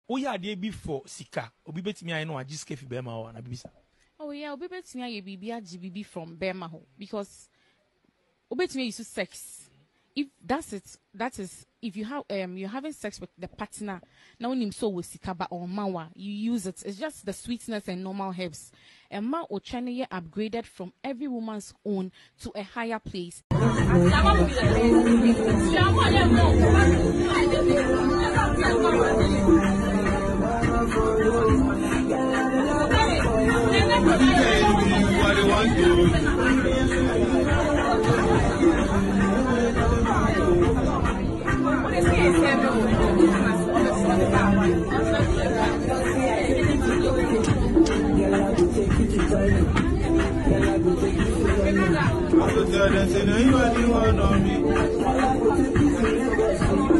Oya de be for sika. Obi betimi aye no ajiske fi bema o na bibisa. Oh yeah, obi betimi aye bibi GBB from Bema ho because obi betimi use sex. If that's it, that is if you have you're having sex with the partner. Now when him so with sikaba or mawa, you use it. It's just the sweetness and normal herbs. A ma or China upgraded from every woman's own to a higher place. I